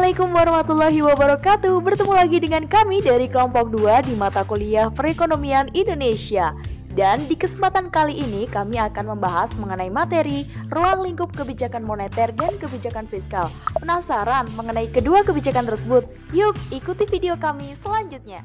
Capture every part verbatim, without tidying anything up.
Assalamualaikum warahmatullahi wabarakatuh. Bertemu lagi dengan kami dari kelompok dua di mata kuliah Perekonomian Indonesia. Dan di kesempatan kali ini kami akan membahas mengenai materi ruang lingkup kebijakan moneter dan kebijakan fiskal. Penasaran mengenai kedua kebijakan tersebut? Yuk ikuti video kami selanjutnya.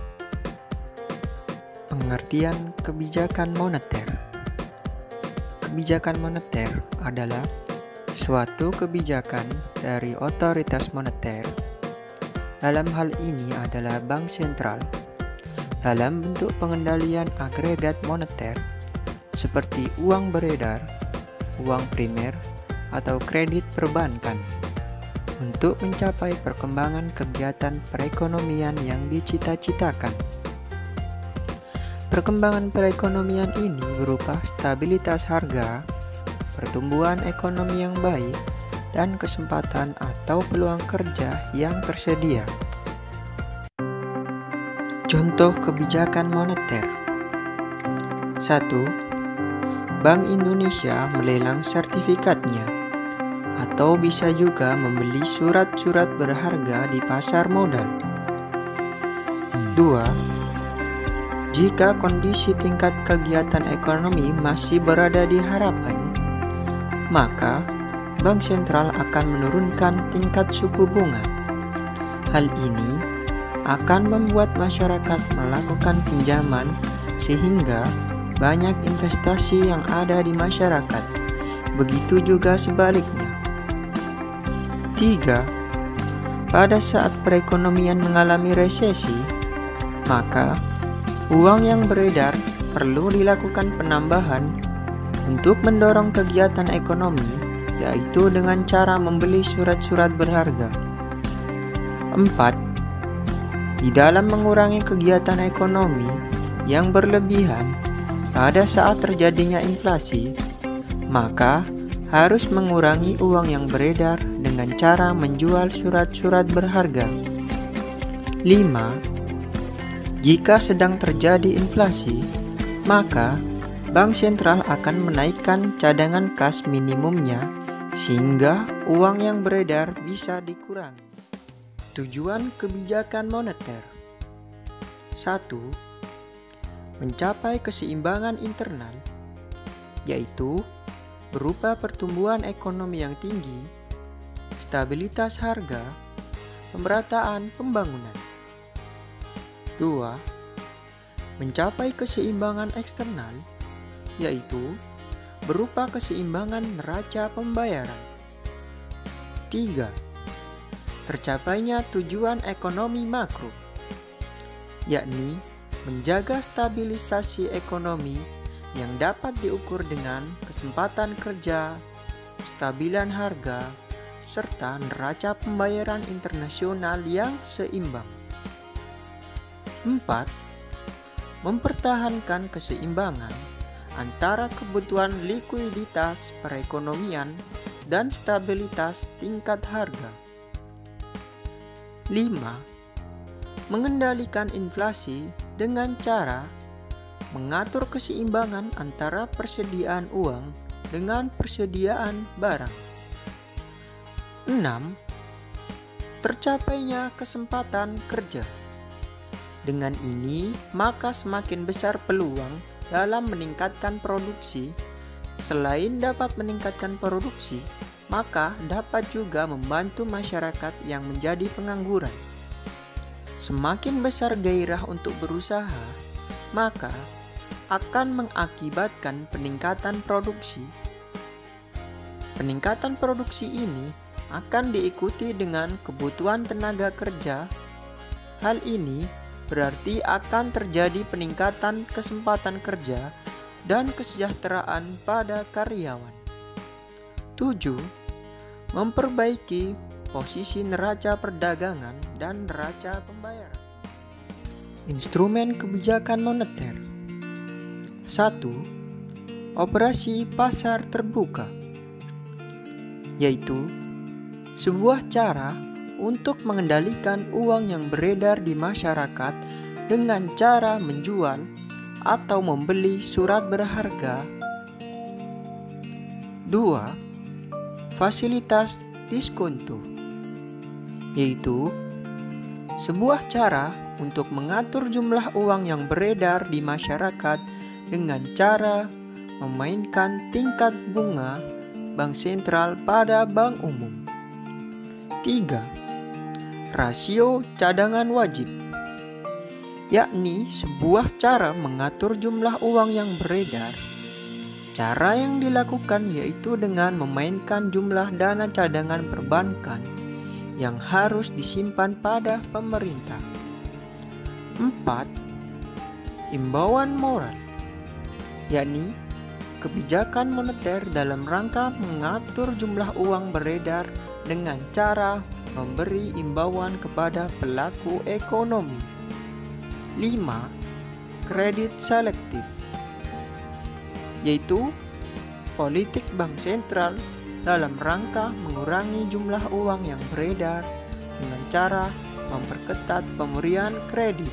Pengertian kebijakan moneter. Kebijakan moneter adalah suatu kebijakan dari otoritas moneter, dalam hal ini adalah bank sentral, dalam bentuk pengendalian agregat moneter seperti uang beredar, uang primer, atau kredit perbankan untuk mencapai perkembangan kegiatan perekonomian yang dicita-citakan. Perkembangan perekonomian ini berupa stabilitas harga, pertumbuhan ekonomi yang baik, dan kesempatan atau peluang kerja yang tersedia. Contoh kebijakan moneter. satu. Bank Indonesia melelang sertifikatnya, atau bisa juga membeli surat-surat berharga di pasar modal. dua. Jika kondisi tingkat kegiatan ekonomi masih berada di harapan, maka bank sentral akan menurunkan tingkat suku bunga. Hal ini akan membuat masyarakat melakukan pinjaman sehingga banyak investasi yang ada di masyarakat. Begitu juga sebaliknya. tiga. Pada saat perekonomian mengalami resesi, maka uang yang beredar perlu dilakukan penambahan untuk mendorong kegiatan ekonomi, yaitu dengan cara membeli surat-surat berharga. empat. Di dalam mengurangi kegiatan ekonomi yang berlebihan pada saat terjadinya inflasi, maka harus mengurangi uang yang beredar dengan cara menjual surat-surat berharga. lima. Jika sedang terjadi inflasi, maka bank sentral akan menaikkan cadangan kas minimumnya sehingga uang yang beredar bisa dikurangi. Tujuan kebijakan moneter. satu. Mencapai keseimbangan internal, yaitu berupa pertumbuhan ekonomi yang tinggi, stabilitas harga, pemerataan pembangunan. dua. Mencapai keseimbangan eksternal, yaitu berupa keseimbangan neraca pembayaran. tiga. Tercapainya tujuan ekonomi makro, yakni menjaga stabilisasi ekonomi yang dapat diukur dengan kesempatan kerja, kestabilan harga, serta neraca pembayaran internasional yang seimbang. empat. Mempertahankan keseimbangan antara kebutuhan likuiditas perekonomian dan stabilitas tingkat harga. lima. Mengendalikan inflasi dengan cara mengatur keseimbangan antara persediaan uang dengan persediaan barang. enam. Tercapainya kesempatan kerja. Dengan ini, maka semakin besar peluang dalam meningkatkan produksi. Selain dapat meningkatkan produksi, maka dapat juga membantu masyarakat yang menjadi pengangguran. Semakin besar gairah untuk berusaha, maka akan mengakibatkan peningkatan produksi. Peningkatan produksi ini akan diikuti dengan kebutuhan tenaga kerja. Hal ini berarti akan terjadi peningkatan kesempatan kerja dan kesejahteraan pada karyawan. tujuh. Memperbaiki posisi neraca perdagangan dan neraca pembayaran. Instrumen kebijakan moneter. satu. Operasi pasar terbuka, yaitu sebuah cara untuk mengendalikan uang yang beredar di masyarakat dengan cara menjual atau membeli surat berharga. Dua. Fasilitas diskonto, yaitu sebuah cara untuk mengatur jumlah uang yang beredar di masyarakat dengan cara memainkan tingkat bunga bank sentral pada bank umum. Tiga. Rasio cadangan wajib, yakni sebuah cara mengatur jumlah uang yang beredar. Cara yang dilakukan yaitu dengan memainkan jumlah dana cadangan perbankan yang harus disimpan pada pemerintah. Empat. Imbauan moral, yakni kebijakan moneter dalam rangka mengatur jumlah uang beredar dengan cara memberi imbauan kepada pelaku ekonomi. Lima. Kredit selektif, yaitu politik bank sentral dalam rangka mengurangi jumlah uang yang beredar dengan cara memperketat pemberian kredit.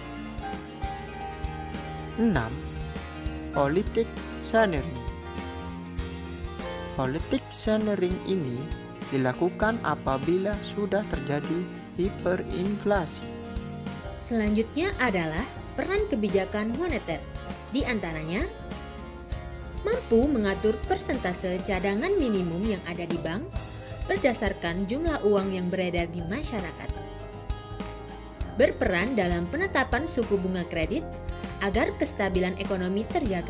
Enam. Politik sharing. Politik sharing ini dilakukan apabila sudah terjadi hiperinflasi. Selanjutnya adalah peran kebijakan moneter, di antaranya mampu mengatur persentase cadangan minimum yang ada di bank berdasarkan jumlah uang yang beredar di masyarakat. Berperan dalam penetapan suku bunga kredit agar kestabilan ekonomi terjaga.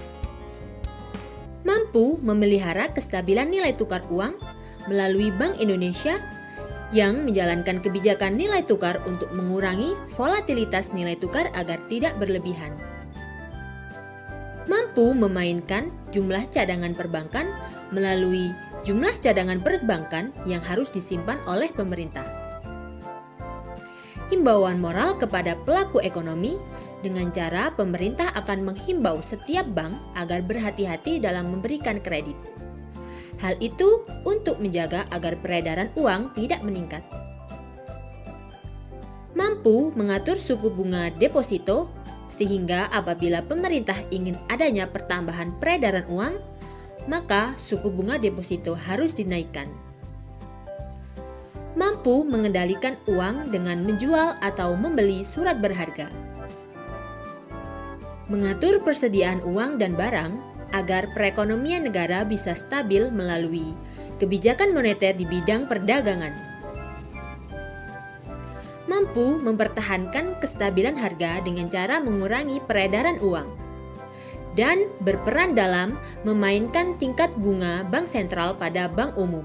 Mampu memelihara kestabilan nilai tukar uang melalui Bank Indonesia yang menjalankan kebijakan nilai tukar untuk mengurangi volatilitas nilai tukar agar tidak berlebihan. Mampu memainkan jumlah cadangan perbankan melalui jumlah cadangan perbankan yang harus disimpan oleh pemerintah. Himbauan moral kepada pelaku ekonomi dengan cara pemerintah akan menghimbau setiap bank agar berhati-hati dalam memberikan kredit. Hal itu untuk menjaga agar peredaran uang tidak meningkat. Mampu mengatur suku bunga deposito sehingga apabila pemerintah ingin adanya pertambahan peredaran uang, maka suku bunga deposito harus dinaikkan. Mampu mengendalikan uang dengan menjual atau membeli surat berharga. Mengatur persediaan uang dan barang agar perekonomian negara bisa stabil melalui kebijakan moneter di bidang perdagangan. Mampu mempertahankan kestabilan harga dengan cara mengurangi peredaran uang. Dan berperan dalam memainkan tingkat bunga bank sentral pada bank umum.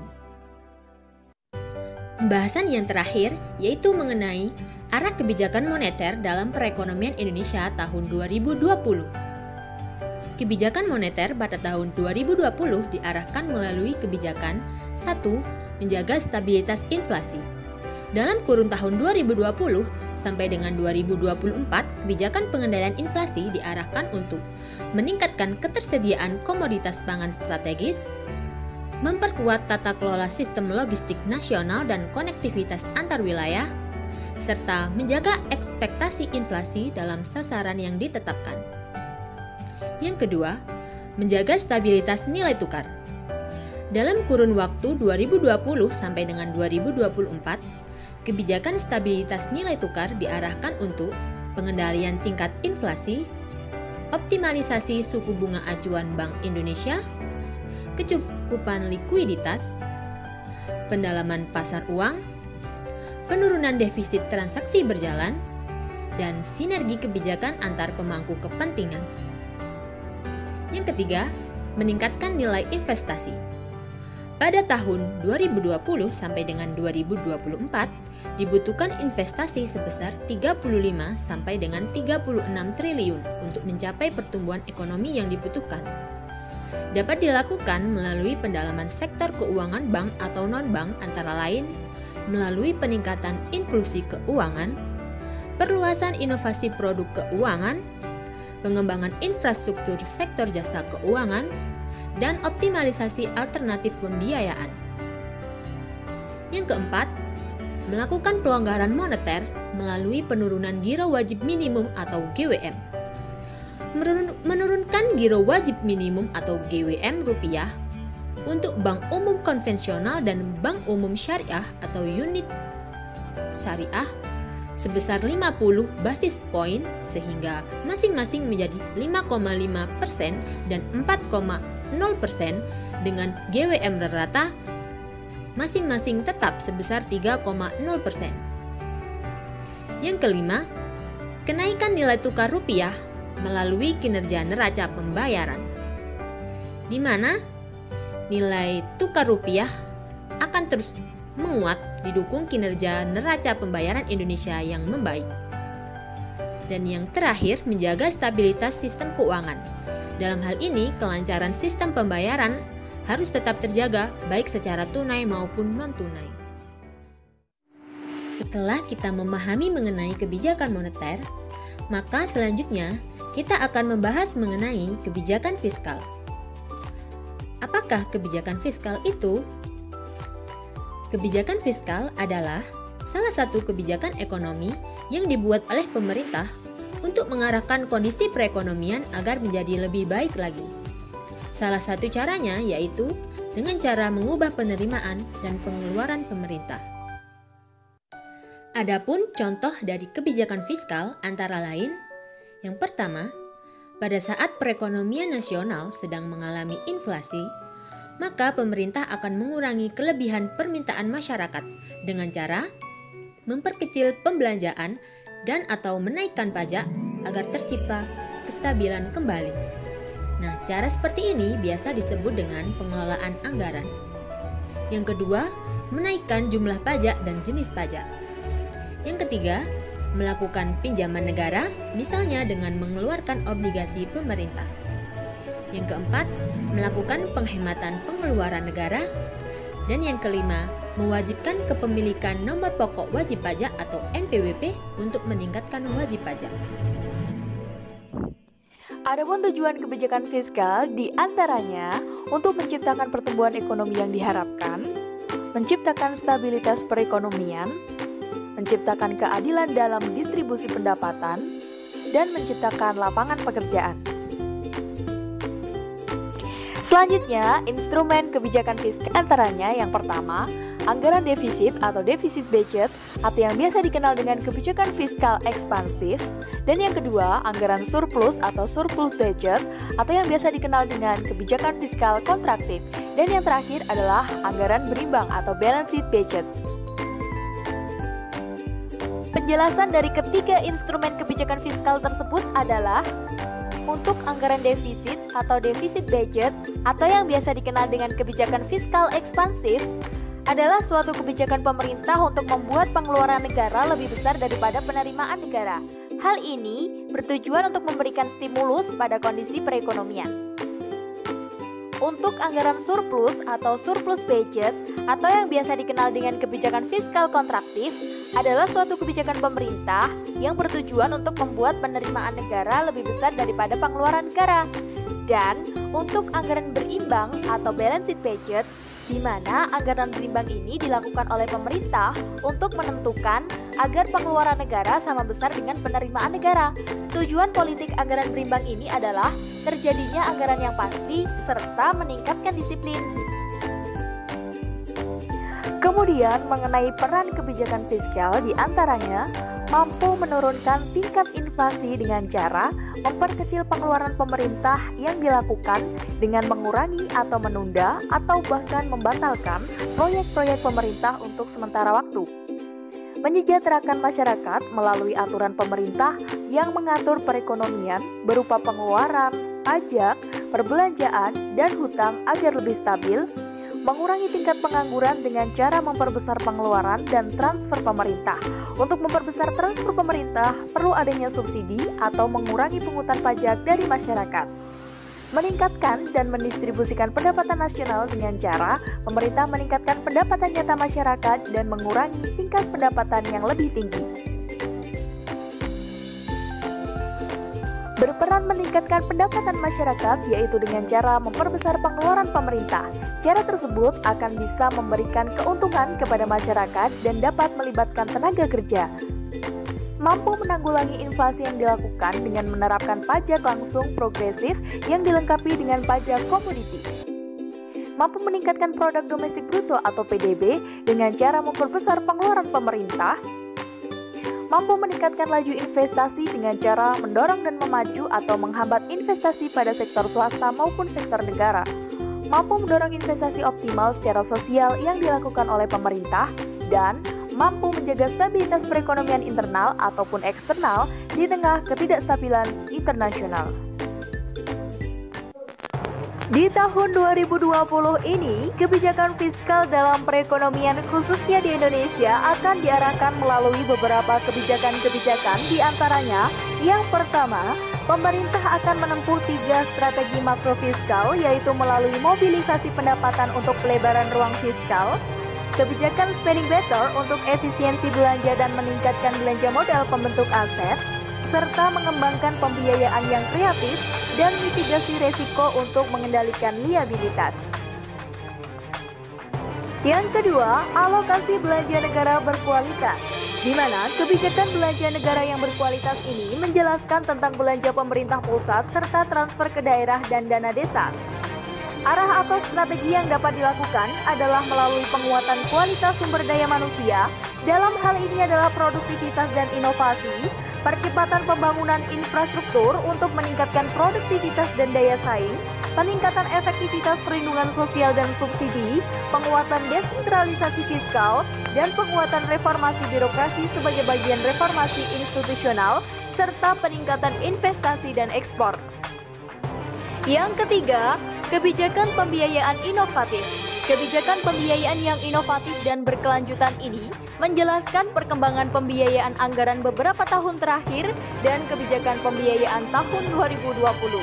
Pembahasan yang terakhir yaitu mengenai arah kebijakan moneter dalam perekonomian Indonesia tahun dua ribu dua puluh. Kebijakan moneter pada tahun dua ribu dua puluh diarahkan melalui kebijakan satu. Menjaga stabilitas inflasi. Dalam kurun tahun dua ribu dua puluh sampai dengan dua ribu dua puluh empat, kebijakan pengendalian inflasi diarahkan untuk meningkatkan ketersediaan komoditas pangan strategis, memperkuat tata kelola sistem logistik nasional dan konektivitas antar wilayah, serta menjaga ekspektasi inflasi dalam sasaran yang ditetapkan. Yang kedua, menjaga stabilitas nilai tukar. Dalam kurun waktu dua ribu dua puluh sampai dengan dua ribu dua puluh empat, kebijakan stabilitas nilai tukar diarahkan untuk pengendalian tingkat inflasi, optimalisasi suku bunga acuan Bank Indonesia, kecukupan likuiditas, pendalaman pasar uang, penurunan defisit transaksi berjalan, dan sinergi kebijakan antar pemangku kepentingan. Yang ketiga, meningkatkan nilai investasi. Pada tahun dua ribu dua puluh sampai dengan dua ribu dua puluh empat, dibutuhkan investasi sebesar tiga puluh lima sampai dengan tiga puluh enam triliun untuk mencapai pertumbuhan ekonomi yang dibutuhkan. Dapat dilakukan melalui pendalaman sektor keuangan bank atau non-bank antara lain melalui peningkatan inklusi keuangan, perluasan inovasi produk keuangan, pengembangan infrastruktur sektor jasa keuangan, dan optimalisasi alternatif pembiayaan. Yang keempat, melakukan pelonggaran moneter melalui penurunan giro wajib minimum atau G W M. Menurunkan giro wajib minimum atau G W M rupiah untuk bank umum konvensional dan bank umum syariah atau unit syariah sebesar lima puluh basis poin sehingga masing-masing menjadi lima koma lima persen dan empat koma nol persen dengan G W M rata masing-masing tetap sebesar tiga koma nol persen. Yang kelima, kenaikan nilai tukar rupiah melalui kinerja neraca pembayaran, di mana nilai tukar rupiah akan terus menguat didukung kinerja neraca pembayaran Indonesia yang membaik. Dan yang terakhir, menjaga stabilitas sistem keuangan. Dalam hal ini, kelancaran sistem pembayaran harus tetap terjaga baik secara tunai maupun non-tunai. Setelah kita memahami mengenai kebijakan moneter, maka selanjutnya kita akan membahas mengenai kebijakan fiskal. Apakah kebijakan fiskal itu? Kebijakan fiskal adalah salah satu kebijakan ekonomi yang dibuat oleh pemerintah untuk mengarahkan kondisi perekonomian agar menjadi lebih baik lagi. Salah satu caranya yaitu dengan cara mengubah penerimaan dan pengeluaran pemerintah. Adapun contoh dari kebijakan fiskal antara lain, yang pertama, pada saat perekonomian nasional sedang mengalami inflasi, maka pemerintah akan mengurangi kelebihan permintaan masyarakat dengan cara memperkecil pembelanjaan dan atau menaikkan pajak agar tercipta kestabilan kembali. Nah, cara seperti ini biasa disebut dengan pengelolaan anggaran. Yang kedua, menaikkan jumlah pajak dan jenis pajak. Yang ketiga, melakukan pinjaman negara, misalnya dengan mengeluarkan obligasi pemerintah. Yang keempat, melakukan penghematan pengeluaran negara. Dan yang kelima, mewajibkan kepemilikan nomor pokok wajib pajak atau N P W P untuk meningkatkan wajib pajak. Adapun tujuan kebijakan fiskal diantaranya untuk menciptakan pertumbuhan ekonomi yang diharapkan, menciptakan stabilitas perekonomian, menciptakan keadilan dalam distribusi pendapatan, dan menciptakan lapangan pekerjaan. Selanjutnya, instrumen kebijakan fiskal antaranya yang pertama, anggaran defisit atau defisit budget atau yang biasa dikenal dengan kebijakan fiskal ekspansif, dan yang kedua, anggaran surplus atau surplus budget atau yang biasa dikenal dengan kebijakan fiskal kontraktif, dan yang terakhir adalah anggaran berimbang atau balance sheet budget. Penjelasan dari ketiga instrumen kebijakan fiskal tersebut adalah untuk anggaran defisit atau defisit budget atau yang biasa dikenal dengan kebijakan fiskal ekspansif adalah suatu kebijakan pemerintah untuk membuat pengeluaran negara lebih besar daripada penerimaan negara. Hal ini bertujuan untuk memberikan stimulus pada kondisi perekonomian. Untuk anggaran surplus atau surplus budget atau yang biasa dikenal dengan kebijakan fiskal kontraktif adalah suatu kebijakan pemerintah yang bertujuan untuk membuat penerimaan negara lebih besar daripada pengeluaran negara. Dan untuk anggaran berimbang atau balance sheet budget, di mana anggaran berimbang ini dilakukan oleh pemerintah untuk menentukan agar pengeluaran negara sama besar dengan penerimaan negara. Tujuan politik anggaran berimbang ini adalah terjadinya anggaran yang pasti serta meningkatkan disiplin. Kemudian mengenai peran kebijakan fiskal diantaranya mampu menurunkan tingkat inflasi dengan cara memperkecil pengeluaran pemerintah yang dilakukan dengan mengurangi atau menunda atau bahkan membatalkan proyek-proyek pemerintah untuk sementara waktu. Menyejahterakan masyarakat melalui aturan pemerintah yang mengatur perekonomian berupa pengeluaran, pajak, perbelanjaan, dan hutang agar lebih stabil, mengurangi tingkat pengangguran dengan cara memperbesar pengeluaran dan transfer pemerintah. Untuk memperbesar transfer pemerintah, perlu adanya subsidi atau mengurangi pungutan pajak dari masyarakat. Meningkatkan dan mendistribusikan pendapatan nasional dengan cara pemerintah meningkatkan pendapatan nyata masyarakat dan mengurangi tingkat pendapatan yang lebih tinggi. Berperan meningkatkan pendapatan masyarakat yaitu dengan cara memperbesar pengeluaran pemerintah. Cara tersebut akan bisa memberikan keuntungan kepada masyarakat dan dapat melibatkan tenaga kerja. Mampu menanggulangi inflasi yang dilakukan dengan menerapkan pajak langsung progresif yang dilengkapi dengan pajak komoditi. Mampu meningkatkan produk domestik bruto atau P D B dengan cara memperbesar pengeluaran pemerintah, mampu meningkatkan laju investasi dengan cara mendorong dan memacu atau menghambat investasi pada sektor swasta maupun sektor negara, mampu mendorong investasi optimal secara sosial yang dilakukan oleh pemerintah, dan mampu menjaga stabilitas perekonomian internal ataupun eksternal di tengah ketidakstabilan internasional. Di tahun dua ribu dua puluh ini, kebijakan fiskal dalam perekonomian khususnya di Indonesia akan diarahkan melalui beberapa kebijakan-kebijakan, di antaranya yang pertama, pemerintah akan menempuh tiga strategi makrofiskal, yaitu melalui mobilisasi pendapatan untuk pelebaran ruang fiskal, kebijakan spending better untuk efisiensi belanja dan meningkatkan belanja modal pembentuk aset, serta mengembangkan pembiayaan yang kreatif dan mitigasi resiko untuk mengendalikan liabilitas. Yang kedua, alokasi belanja negara berkualitas, di mana kebijakan belanja negara yang berkualitas ini menjelaskan tentang belanja pemerintah pusat serta transfer ke daerah dan dana desa. Arah atau strategi yang dapat dilakukan adalah melalui penguatan kualitas sumber daya manusia, dalam hal ini adalah produktivitas dan inovasi, percepatan pembangunan infrastruktur untuk meningkatkan produktivitas dan daya saing, peningkatan efektivitas perlindungan sosial dan subsidi, penguatan desentralisasi fiskal, dan penguatan reformasi birokrasi sebagai bagian reformasi institusional, serta peningkatan investasi dan ekspor. Yang ketiga, kebijakan pembiayaan inovatif. Kebijakan pembiayaan yang inovatif dan berkelanjutan ini menjelaskan perkembangan pembiayaan anggaran beberapa tahun terakhir dan kebijakan pembiayaan tahun dua ribu dua puluh.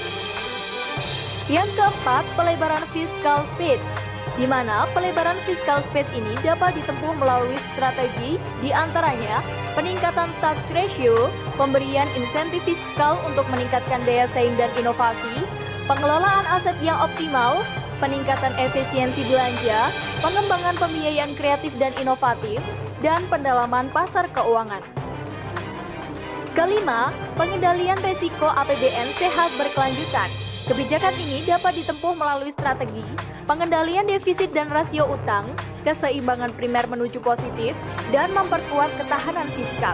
Yang keempat, pelebaran fiscal space, di mana pelebaran fiscal space ini dapat ditempuh melalui strategi, di antaranya peningkatan tax ratio, pemberian insentif fiskal untuk meningkatkan daya saing dan inovasi, pengelolaan aset yang optimal, peningkatan efisiensi belanja, pengembangan pembiayaan kreatif dan inovatif, dan pendalaman pasar keuangan. Kelima, pengendalian risiko A P B N sehat berkelanjutan. Kebijakan ini dapat ditempuh melalui strategi, pengendalian defisit dan rasio utang, keseimbangan primer menuju positif, dan memperkuat ketahanan fiskal.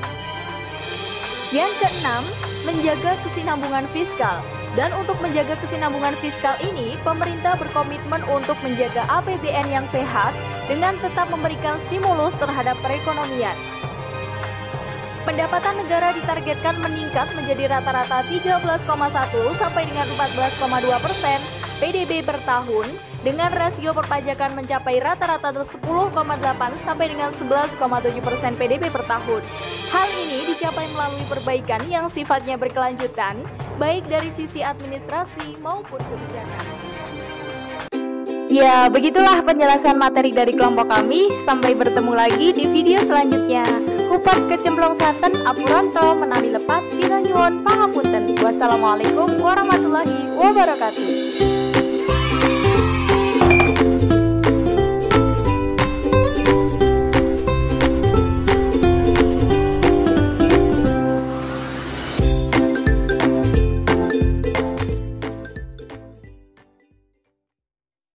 Yang keenam, menjaga kesinambungan fiskal. Dan untuk menjaga kesinambungan fiskal ini, pemerintah berkomitmen untuk menjaga A P B N yang sehat dengan tetap memberikan stimulus terhadap perekonomian. Pendapatan negara ditargetkan meningkat menjadi rata-rata tiga belas koma satu sampai dengan empat belas koma dua persen P D B per tahun, dengan rasio perpajakan mencapai rata-rata sepuluh koma delapan sampai dengan sebelas koma tujuh persen P D B per tahun. Hal ini dicapai melalui perbaikan yang sifatnya berkelanjutan, baik dari sisi administrasi maupun kebijakan. Ya, begitulah penjelasan materi dari kelompok kami. Sampai bertemu lagi di video selanjutnya. Kupat kecemplung santen apuranto menami lepat kita nyuwun pangapunten. Wassalamualaikum warahmatullahi wabarakatuh.